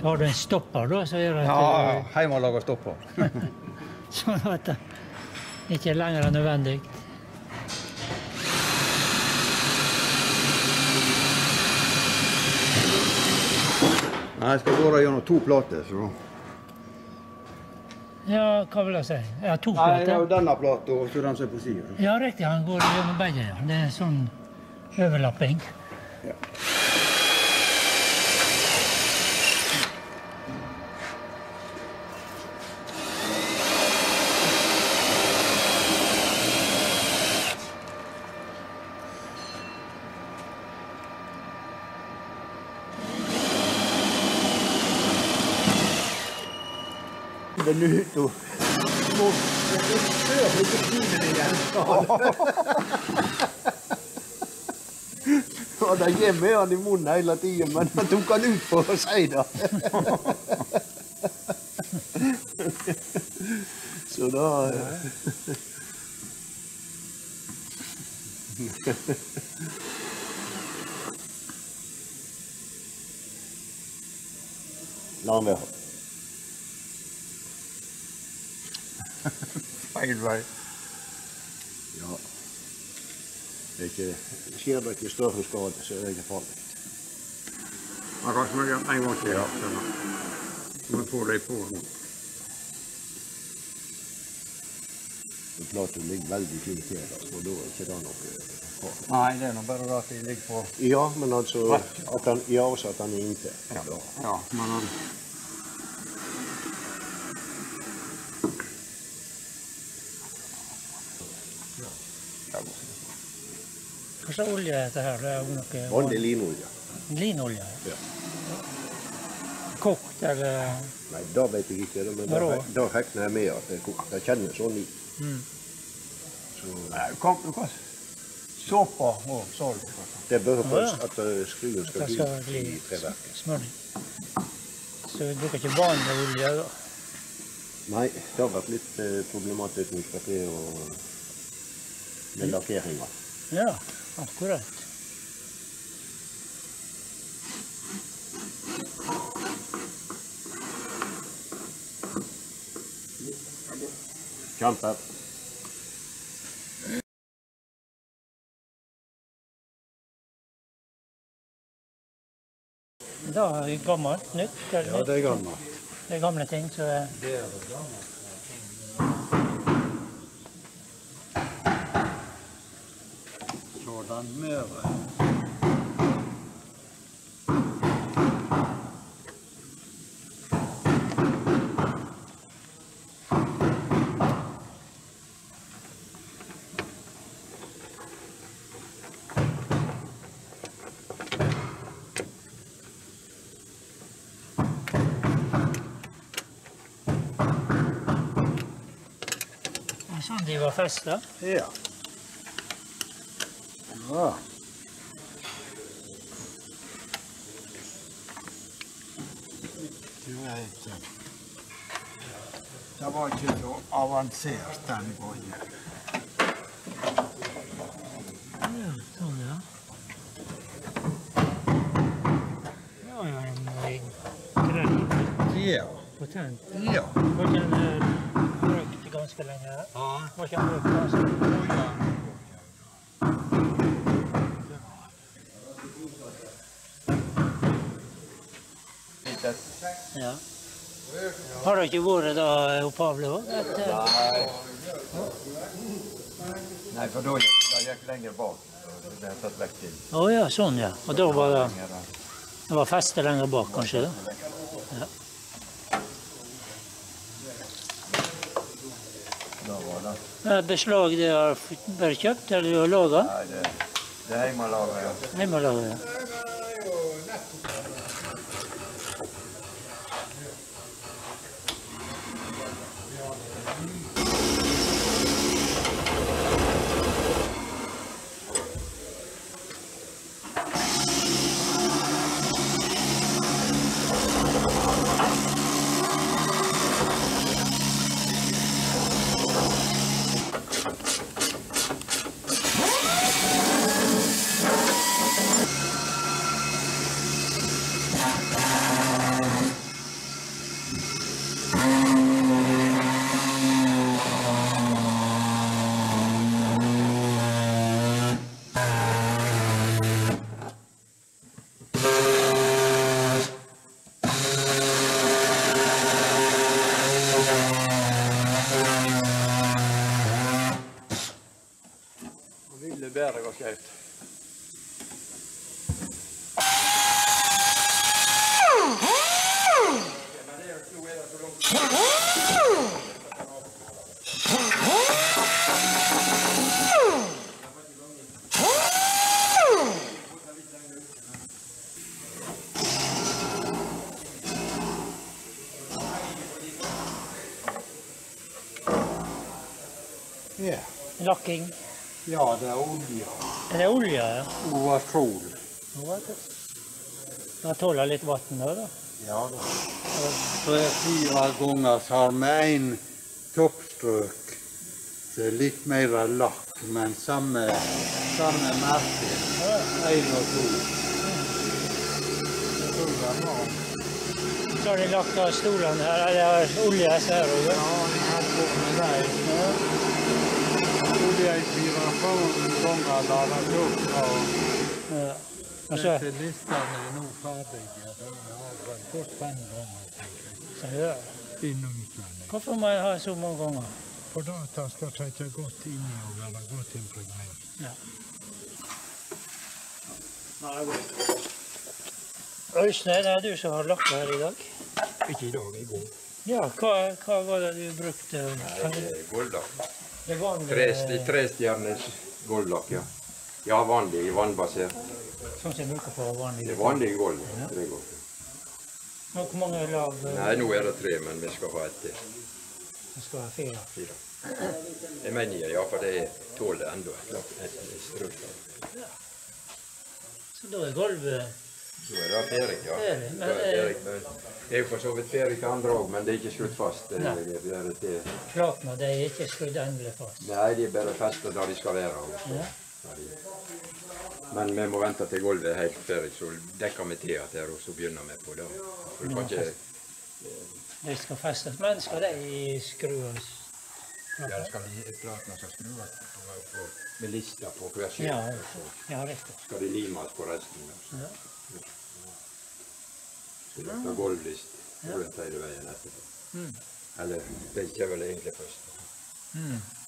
Så har du en stopper da, så gjør det at Ja, hjemmelaget stopper. sånn at det ikke lenger er nødvendig. Nei, jeg skal bare gjennom 2 plater, så... Ja, hva vil jeg si? Ja, 2 Nei, det er plater. jo denne platen, og så den som er på siden. Ja, riktig, han går gjennom begge. Ja. Det er sånn overlapping. Ja. Det er nytt og... Nå prøver vi ikke timen igjen. Ja, det gir med han i munnen hele tiden, men han tok han ut for å si det. Så da... La han være. Feil vei. Ja. Det er ikke, skjer det ikke større skade, så er det ikke farlig. Man kan smøre en gang til, ja. Man får det på nå. Platen ligger veldig fint til, og da er ikke det noe farlig. Nei, det er nå bare at de ligger på... Ja, men altså, at han, ja, også at han er inntil. Ja, men han... Hva slags olje er dette her? Det er noe... Vanlig linolje. Linolje? Ja. Kokt, eller... Nei, da vet jeg ikke, men da regner jeg med at det er kokt. Jeg kjenner sånn i. Så... Nei, du kan såpe og salt. Det er bare for at skruen skal bli i treverket. Smøring. Så du bruker ikke vanlig olje da? Nei, det har vært litt problematisk med kafé og med lakkeringer. Ja, akkurat. Kjempe. Da er det gammelt, nytt? Ja, det er gammelt. Det er gamle ting, så... Det er det gammelt. Sådan møre. Sånn de var festet? Ja. Ja. Du vet, det var ikke så avansert den gangen. Ja, sånn ja. Det var jo en grei Ja. potent. Ja. Var ikke den brukt ganske lenge? Ja. Var ikke den brukt ganske lenge? Ja. Har det ikke vært da opphavlig også? Nei, for da gikk lenger bak. Det har tatt vekk til. Ja, sånn ja. Og da var det var festet lenger bak kanskje da? Ja. Da var det. Beslag det har bare kjøpt, eller du har laget? Nei, det er hjemmelaget, ja. Hjemmelaget, ja. det var skjevt. Ja. Lakking. Ja, det er olje. Er det olje, ja? Ovatrol. Den tåler litt vann da. Ja da. 3-4 ganger så har vi en toppstrøk som er litt mer lakk, men samme merke. 1 og 2. Så har de lagt av stolene her, eller olje her også. Ja, jeg har gått med deg. Olje i 4-5 ganger ladet opp, og Ja. Og så, disse listene er nå ferdige. De har vel gått 5 ganger, tenker jeg. så ja. Inn og utvendig. Hvorfor må jeg ha så mange ganger? For da at det skal trekke godt inni og være godt impregnert. Ja. Øystein, det er du som har lagt her i dag. Ikke i dag, i går. Ja, hva var det du brukte? Goldak. Det vanlige, 3-stjerners goldak, ja. Ja, vanlig, vannbasert. sånn som jeg bruker på vanlig. Det er vanlige golv. Ja. 3 golv. Hvor mange lag Nei, nå er det 3, men vi skal ha 1 til. det skal være 4? 4. Jeg mener ja, for det tåler enda et strøk. Så da er gulvet Så er det ferdig, ja. Ferdig, men Da er ferdig, men det er jo for så vidt ferdig til andre òg, men det er ikke skutt fast. Det Nei. er bare til. Flatene de er ikke skrudd endelig fast. Nei, de er bare festet der de skal være. Også. Ja. Men vi må vente til gulvet er helt ferdig, så dekker vi til at her, og så begynner vi på det. For du kan ikke... De skal festes, men skal de skrues? Ja, det skal platene skal skrues med lister på hver side. Ja, og så ja, riktig. skal de limes på resten. Ja. Så det skal gulvlist rundt hele veien etterpå. Eller det kommer vel egentlig først. Mm.